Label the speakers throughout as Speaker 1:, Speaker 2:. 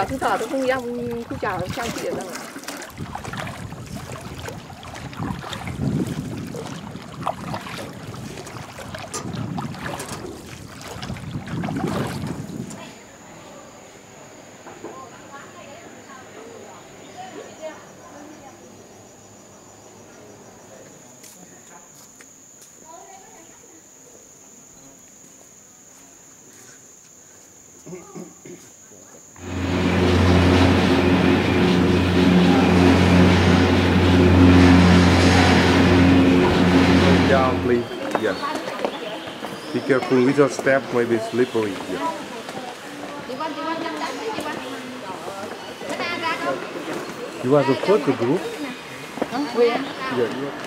Speaker 1: 早知道都không dám cứ chào sang chị ở đâu.
Speaker 2: Down, please. Yeah. Be careful with your step, maybe slippery. Yeah. You are the photo group? Yeah, you are.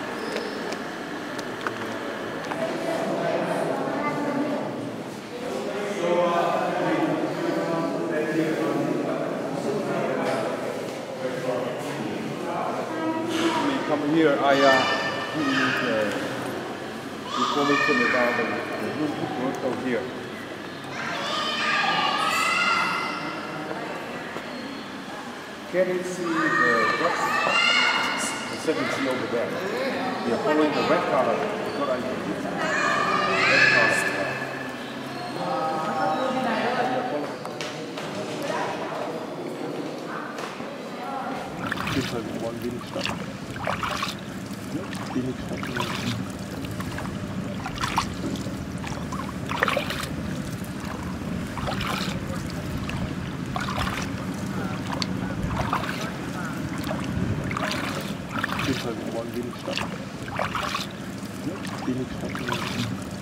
Speaker 2: Come here, I need information about the roof work here. Can you see the seventy over there? You're following the red color. What are you doing? Red color. This is one village stop. Village stop. This is one village stop. Village stop.